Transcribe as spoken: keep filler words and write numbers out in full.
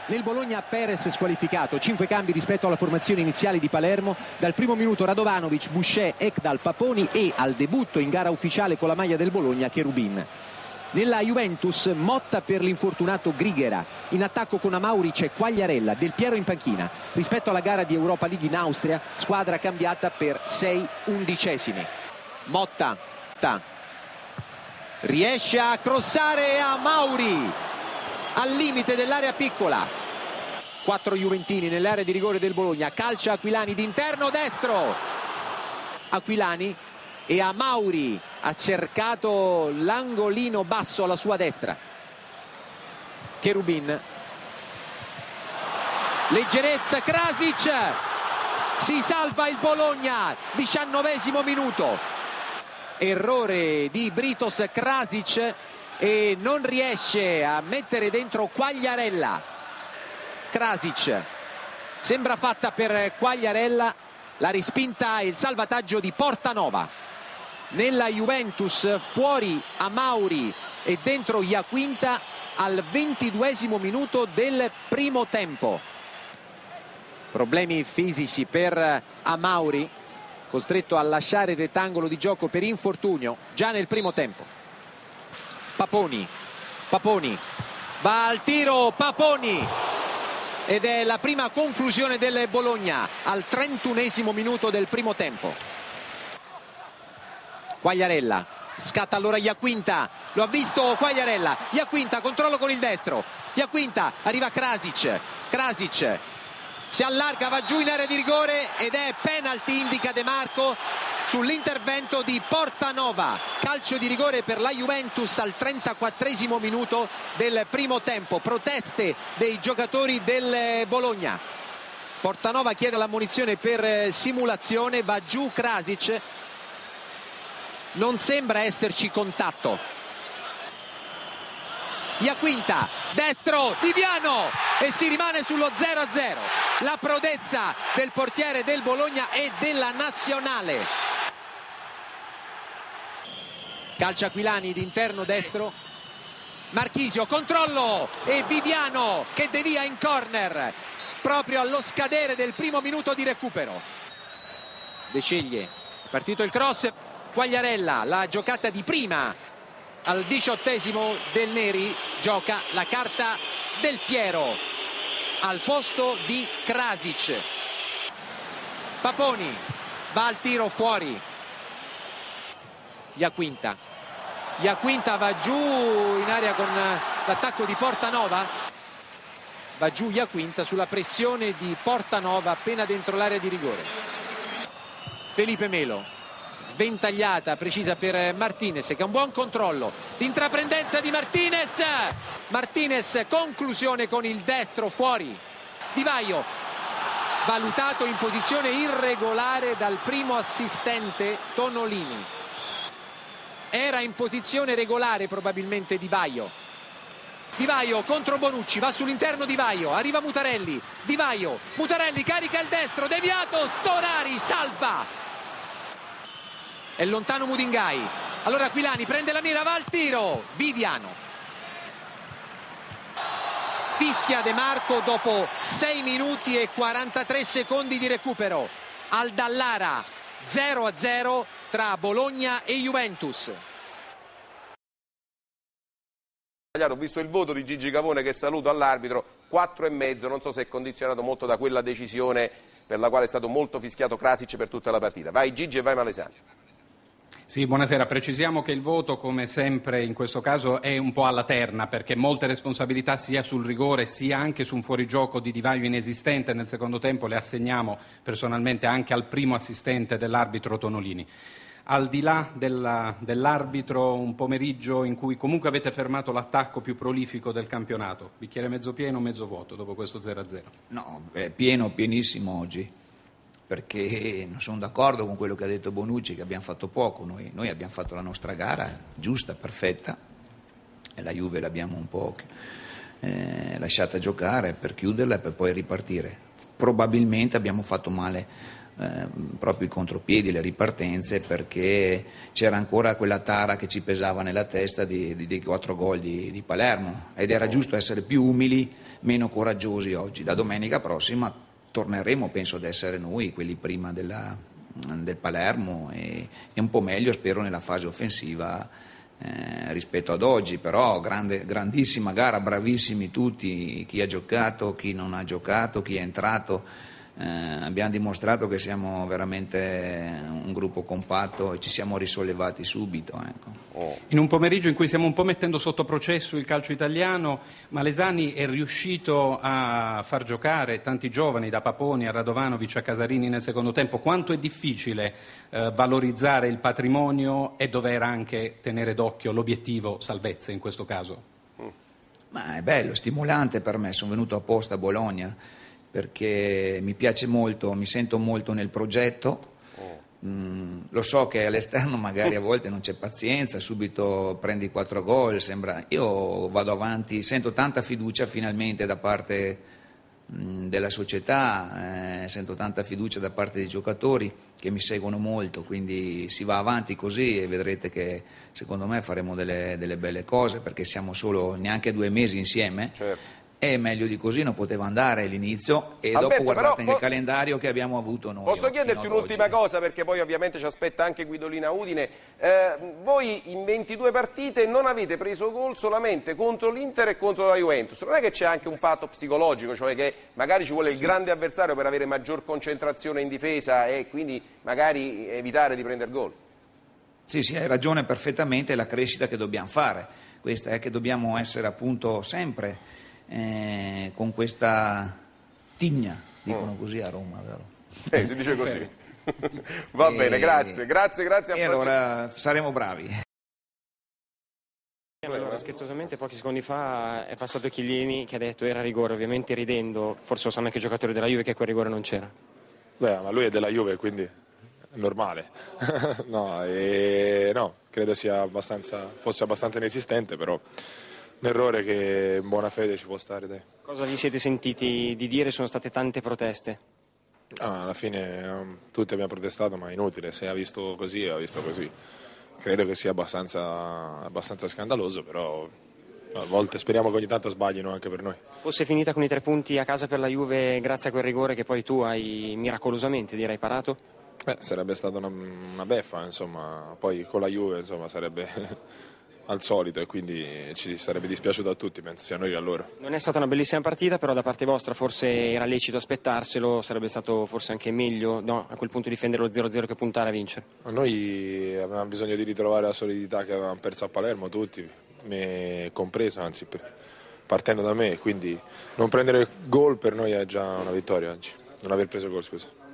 Nel Bologna Perez squalificato, cinque cambi rispetto alla formazione iniziale di Palermo. Dal primo minuto Radovanovic, Boucher, Ekdal, Paponi e al debutto in gara ufficiale con la maglia del Bologna Cherubin. Nella Juventus Motta per l'infortunato Grighera, in attacco con Amauri c'è Quagliarella, Del Piero in panchina. Rispetto alla gara di Europa League in Austria, squadra cambiata per sei undicesimi. Motta riesce a crossare a Mauri al limite dell'area piccola. Quattro juventini nell'area di rigore del Bologna, calcia Aquilani d'interno destro. Aquilani e a Mauri ha cercato l'angolino basso alla sua destra. Cherubin, leggerezza, Krasic, si salva il Bologna, diciannovesimo minuto. Errore di Britos Krasic e non riesce a mettere dentro Quagliarella. Krasic, sembra fatta per Quagliarella, la respinta e il salvataggio di Portanova. Nella Juventus fuori Amauri e dentro Iaquinta al ventiduesimo minuto del primo tempo. Problemi fisici per Amauri, costretto a lasciare il rettangolo di gioco per infortunio già nel primo tempo. Paponi, Paponi va al tiro, Paponi, ed è la prima conclusione del Bologna al trentunesimo minuto del primo tempo. Quagliarella, scatta allora Iaquinta, lo ha visto Quagliarella, Iaquinta, controllo con il destro, Iaquinta, arriva Krasic, Krasic si allarga, va giù in area di rigore ed è penalty, indica De Marco sull'intervento di Portanova. Calcio di rigore per la Juventus al trentaquattresimo minuto del primo tempo. Proteste dei giocatori del Bologna. Portanova chiede l'ammonizione per simulazione, va giù Krasic, non sembra esserci contatto. Iaquinta, destro, Viviano, e si rimane sullo zero a zero. La prodezza del portiere del Bologna e della nazionale. Calcia Aquilani d'interno destro, Marchisio, controllo e Viviano che devia in corner proprio allo scadere del primo minuto di recupero. De Ceglie, è partito il cross, Quagliarella, la giocata di prima. Al diciottesimo Del Neri gioca la carta Del Piero al posto di Krasic. Paponi va al tiro fuori. Iaquinta. Iaquinta va giù in area con l'attacco di Portanova. Va giù Iaquinta sulla pressione di Portanova appena dentro l'area di rigore. Felipe Melo. Sventagliata precisa per Martinez che ha un buon controllo, l'intraprendenza di Martinez, Martinez conclusione con il destro fuori. Di Vaio valutato in posizione irregolare dal primo assistente Tonolini, era in posizione regolare probabilmente Di Vaio. Di Vaio contro Bonucci, va sull'interno Di Vaio, arriva Mutarelli, Di Vaio, Mutarelli carica il destro, deviato, Storari salva. È lontano Mudingai, allora Aquilani prende la mira, va al tiro, Viviano. Fischia De Marco dopo sei minuti e quarantatré secondi di recupero. Al Dallara zero a zero tra Bologna e Juventus. Ho visto il voto di Gigi Cavone che saluto all'arbitro, quattro e mezzo, non so se è condizionato molto da quella decisione per la quale è stato molto fischiato Krasic per tutta la partita. Vai Gigi e vai Malesani. Sì, buonasera. Precisiamo che il voto, come sempre in questo caso, è un po' alla terna, perché molte responsabilità sia sul rigore sia anche su un fuorigioco di Di Vaio inesistente nel secondo tempo le assegniamo personalmente anche al primo assistente dell'arbitro Tonolini. Al di là della, dell'arbitro, un pomeriggio in cui comunque avete fermato l'attacco più prolifico del campionato. Bicchiere mezzo pieno o mezzo vuoto dopo questo zero a zero? No, è pieno, pienissimo oggi, perché non sono d'accordo con quello che ha detto Bonucci, che abbiamo fatto poco. Noi, noi abbiamo fatto la nostra gara giusta, perfetta, e la Juve l'abbiamo un po' eh, lasciata giocare per chiuderla e per poi ripartire. Probabilmente abbiamo fatto male eh, proprio i contropiedi, le ripartenze, perché c'era ancora quella tara che ci pesava nella testa di, di, dei quattro gol di, di Palermo, ed era giusto essere più umili, meno coraggiosi oggi. Da domenica prossima torneremo, penso, ad essere noi quelli prima della, del Palermo e, e un po' meglio, spero, nella fase offensiva Eh, rispetto ad oggi. Però grande, grandissima gara, bravissimi tutti, chi ha giocato, chi non ha giocato, chi è entrato, eh, abbiamo dimostrato che siamo veramente un gruppo compatto e ci siamo risollevati subito, ecco. In un pomeriggio in cui stiamo un po' mettendo sotto processo il calcio italiano, Malesani è riuscito a far giocare tanti giovani, da Paponi a Radovanovic a Casarini nel secondo tempo. Quanto è difficile eh, valorizzare il patrimonio e dover anche tenere d'occhio l'obiettivo salvezza in questo caso? Ma è bello, stimolante per me. Sono venuto apposta a Bologna perché mi piace molto, mi sento molto nel progetto. Mm, lo so che all'esterno magari a volte non c'è pazienza, subito prendi quattro gol, sembra. Io vado avanti, sento tanta fiducia finalmente da parte mm, della società, eh, sento tanta fiducia da parte dei giocatori che mi seguono molto, quindi si va avanti così e vedrete che secondo me faremo delle, delle belle cose, perché siamo solo neanche due mesi insieme. Certo. E meglio di così non poteva andare all'inizio, e Alberto, dopo guardate però, anche po- il calendario che abbiamo avuto noi. Posso chiederti fino ad un'ultima oggi. cosa, perché poi ovviamente ci aspetta anche Guidolina Udine. Eh, voi in ventidue partite non avete preso gol solamente contro l'Inter e contro la Juventus. Non è che c'è anche un fatto psicologico, cioè che magari ci vuole il grande avversario per avere maggior concentrazione in difesa e quindi magari evitare di prendere gol? Sì, sì, hai ragione perfettamente, è la crescita che dobbiamo fare. Questa è che dobbiamo essere appunto sempre eh, con questa tigna, dicono Oh. così a Roma, vero? Eh, si dice così. Va E- bene, grazie, grazie, grazie a E Francesco. allora saremo bravi. Allora, scherzosamente pochi secondi fa è passato Chiellini che ha detto era rigore, ovviamente ridendo, forse lo sanno anche i giocatori della Juve che quel rigore non c'era. Beh, ma lui è della Juve, quindi è normale. no, e, no, credo sia abbastanza, fosse abbastanza inesistente, però un errore che in buona fede ci può stare, dai. Cosa vi siete sentiti di dire? Sono state tante proteste. Ah, alla fine um, tutti abbiamo protestato, ma è inutile, se ha visto così, ha visto così. Credo che sia abbastanza, abbastanza scandaloso, però a volte speriamo che ogni tanto sbaglino anche per noi. Fosse finita con i tre punti a casa per la Juve grazie a quel rigore che poi tu hai miracolosamente, direi, parato? Beh, sarebbe stata una, una beffa, insomma, poi con la Juve insomma, sarebbe al solito e quindi ci sarebbe dispiaciuto a tutti, penso sia a noi che a loro. Non è stata una bellissima partita, però da parte vostra forse era lecito aspettarselo, sarebbe stato forse anche meglio, no, a quel punto difendere lo zero zero che puntare a vincere. Noi avevamo bisogno di ritrovare la solidità che avevamo perso a Palermo tutti, me compreso, anzi per- partendo da me, quindi non prendere gol per noi è già una vittoria oggi, non aver preso gol, scusa.